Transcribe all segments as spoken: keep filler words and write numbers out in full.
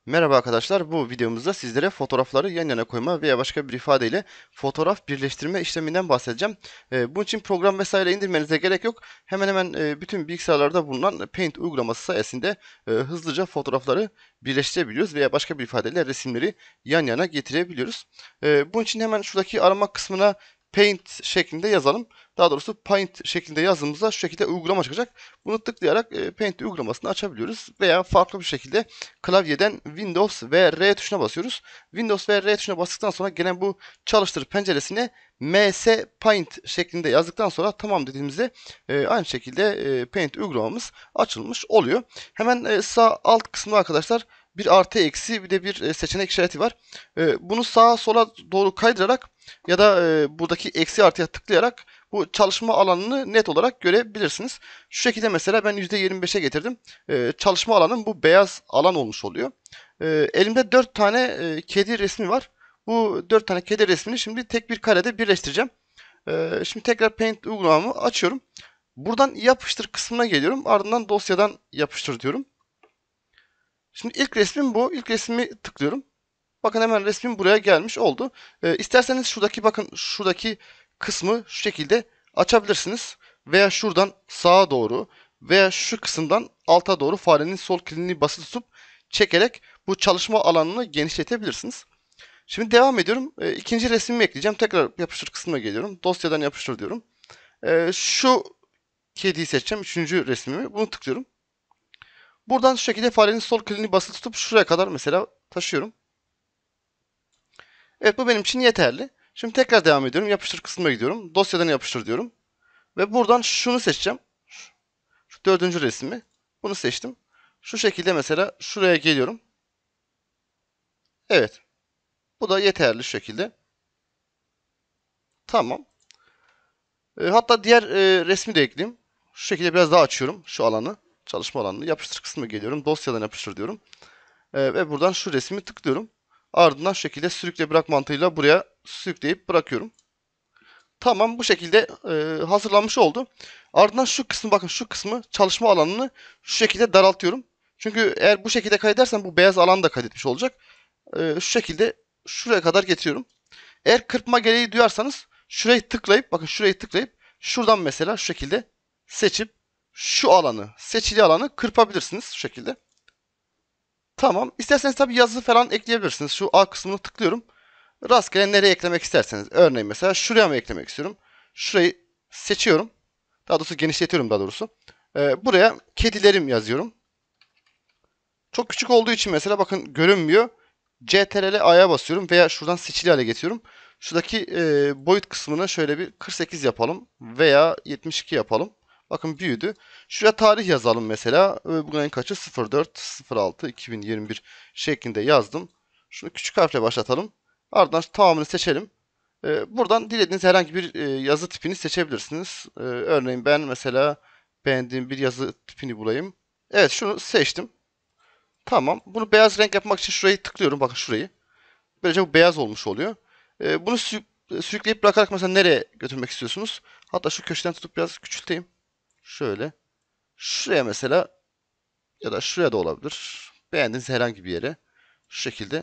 Merhaba arkadaşlar, bu videomuzda sizlere fotoğrafları yan yana koyma veya başka bir ifadeyle fotoğraf birleştirme işleminden bahsedeceğim. Ee, bunun için program vesaire indirmenize gerek yok. Hemen hemen e, bütün bilgisayarlarda bulunan Paint uygulaması sayesinde e, hızlıca fotoğrafları birleştirebiliyoruz veya başka bir ifadeyle resimleri yan yana getirebiliyoruz. E, bunun için hemen şuradaki arama kısmına Paint şeklinde yazalım. Daha doğrusu Paint şeklinde yazdığımızda şu şekilde uygulama çıkacak. Bunu tıklayarak e, Paint uygulamasını açabiliyoruz veya farklı bir şekilde klavyeden Windows ve R tuşuna basıyoruz. Windows ve R tuşuna bastıktan sonra gelen bu çalıştır penceresine M S Paint şeklinde yazdıktan sonra tamam dediğimizde e, aynı şekilde e, Paint uygulamamız açılmış oluyor. Hemen e, sağ alt kısmında arkadaşlar bir artı eksi bir de bir e, seçenek işareti var. E, bunu sağa sola doğru kaydırarak ya da e, buradaki eksi artıya tıklayarak bu çalışma alanını net olarak görebilirsiniz. Şu şekilde mesela ben yüzde yirmi beşe getirdim. Ee, çalışma alanım bu beyaz alan olmuş oluyor. Ee, elimde dört tane e, kedi resmi var. Bu dört tane kedi resmini şimdi tek bir karede birleştireceğim. Ee, şimdi tekrar Paint uygulamamı açıyorum. Buradan yapıştır kısmına geliyorum. Ardından dosyadan yapıştır diyorum. Şimdi ilk resmim bu. İlk resmi tıklıyorum. Bakın hemen resmim buraya gelmiş oldu. Ee, isterseniz şuradaki bakın şuradaki kısmı şu şekilde açabilirsiniz. Veya şuradan sağa doğru veya şu kısımdan alta doğru farenin sol kilini basılı tutup çekerek bu çalışma alanını genişletebilirsiniz. Şimdi devam ediyorum. Ee, ikinci resmimi ekleyeceğim. Tekrar yapıştır kısmına geliyorum. Dosyadan yapıştır diyorum. Ee, şu kediyi seçeceğim. Üçüncü resmimi. Bunu tıklıyorum. Buradan şu şekilde farenin sol kilini basılı tutup şuraya kadar mesela taşıyorum. Evet, bu benim için yeterli. Şimdi tekrar devam ediyorum. Yapıştır kısmına gidiyorum. Dosyadan yapıştır diyorum. Ve buradan şunu seçeceğim. Şu dördüncü resmi. Bunu seçtim. Şu şekilde mesela şuraya geliyorum. Evet. Bu da yeterli şu şekilde. Tamam. E, hatta diğer e, resmi de ekleyeyim. Şu şekilde biraz daha açıyorum şu alanı. Çalışma alanını. Yapıştır kısmına geliyorum. Dosyadan yapıştır diyorum. E, ve buradan şu resmi tıklıyorum. Ardından şu şekilde sürükle bırak mantığıyla buraya sürükleyip bırakıyorum. Tamam, bu şekilde e, hazırlanmış oldu. Ardından şu kısmı bakın şu kısmı çalışma alanını şu şekilde daraltıyorum. Çünkü eğer bu şekilde kaydedersem bu beyaz alan da kaydetmiş olacak. E, şu şekilde şuraya kadar getiriyorum. Eğer kırpma gereği duyarsanız şurayı tıklayıp bakın şurayı tıklayıp şuradan mesela şu şekilde seçip şu alanı seçili alanı kırpabilirsiniz şu şekilde. Tamam. İsterseniz tabii yazı falan ekleyebilirsiniz. Şu A kısmını tıklıyorum. Rastgele nereye eklemek isterseniz. Örneğin mesela şuraya mı eklemek istiyorum? Şurayı seçiyorum. Daha doğrusu genişletiyorum daha doğrusu. Ee, buraya kedilerim yazıyorum. Çok küçük olduğu için mesela bakın görünmüyor. Ctrl A'ya basıyorum veya şuradan seçili hale getiriyorum. Şuradaki e, boyut kısmını şöyle bir kırk sekiz yapalım veya yetmiş iki yapalım. Bakın büyüdü. Şuraya tarih yazalım mesela. E, Bugün ayın kaçı? sıfır dört sıfır altı iki bin yirmi bir şeklinde yazdım. Şunu küçük harfle başlatalım. Ardından tamamını seçelim. E, buradan dilediğiniz herhangi bir e, yazı tipini seçebilirsiniz. E, örneğin ben mesela beğendiğim bir yazı tipini bulayım. Evet, şunu seçtim. Tamam. Bunu beyaz renk yapmak için şurayı tıklıyorum. Bakın şurayı. Böylece bu beyaz olmuş oluyor. Ee, bunu sü- sürükleyip bırakarak mesela nereye götürmek istiyorsunuz? Hatta şu köşeden tutup biraz küçülteyim. Şöyle. Şuraya mesela ya da şuraya da olabilir. Beğendiğiniz herhangi bir yere. Şu şekilde.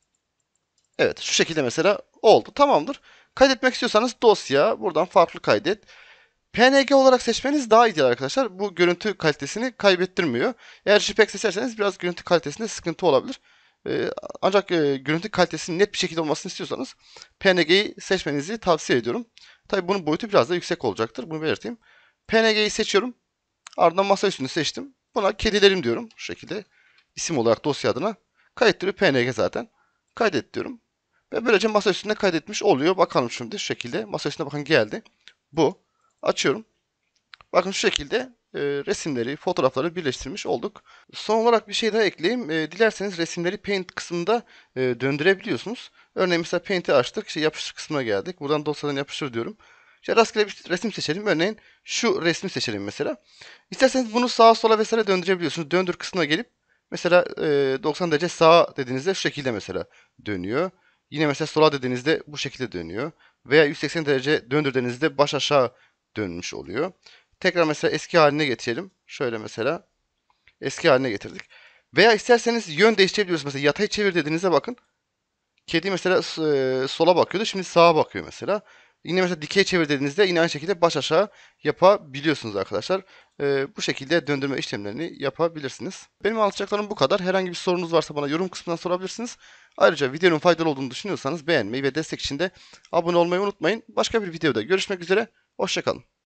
Evet, şu şekilde mesela oldu. Tamamdır. Kaydetmek istiyorsanız dosya. Buradan farklı kaydet. P N G olarak seçmeniz daha ideal arkadaşlar. Bu görüntü kalitesini kaybettirmiyor. Eğer JPEG seçerseniz biraz görüntü kalitesinde sıkıntı olabilir. Ee, ancak e, görüntü kalitesinin net bir şekilde olmasını istiyorsanız P N G'yi seçmenizi tavsiye ediyorum. Tabii bunun boyutu biraz da yüksek olacaktır. Bunu belirteyim. P N G'yi seçiyorum. Ardından masa üstünü seçtim. Buna kedilerim diyorum. Şu şekilde isim olarak dosya adına. Kaydettiriyor P N G zaten. Kaydet diyorum. Ve böylece masa üstünde kaydetmiş oluyor. Bakalım şimdi şu şekilde. Masa üstüne bakın geldi. Bu. Açıyorum. Bakın şu şekilde e, resimleri, fotoğrafları birleştirmiş olduk. Son olarak bir şey daha ekleyeyim. E, dilerseniz resimleri Paint kısmında e, döndürebiliyorsunuz. Örneğin mesela Paint'i açtık, işte yapıştır kısmına geldik. Buradan dosyadan yapıştır diyorum. İşte rastgele bir resim seçelim. Örneğin şu resmi seçelim mesela. İsterseniz bunu sağa sola vesaire döndürebiliyorsunuz. Döndür kısmına gelip mesela e, doksan derece sağa dediğinizde şu şekilde mesela dönüyor. Yine mesela sola dediğinizde bu şekilde dönüyor. Veya yüz seksen derece döndür dediğinizde baş aşağı dönmüş oluyor. Tekrar mesela eski haline getirelim. Şöyle mesela eski haline getirdik. Veya isterseniz yön değiştirebiliyoruz. Mesela yatay çevir dediğinizde bakın. Kedi mesela e, sola bakıyordu. Şimdi sağa bakıyor mesela. Yine mesela dikey çevir dediğinizde yine aynı şekilde baş aşağı yapabiliyorsunuz arkadaşlar. E, bu şekilde döndürme işlemlerini yapabilirsiniz. Benim anlatacaklarım bu kadar. Herhangi bir sorunuz varsa bana yorum kısmından sorabilirsiniz. Ayrıca videonun faydalı olduğunu düşünüyorsanız beğenmeyi ve destek için de abone olmayı unutmayın. Başka bir videoda görüşmek üzere. Hoşça kalın.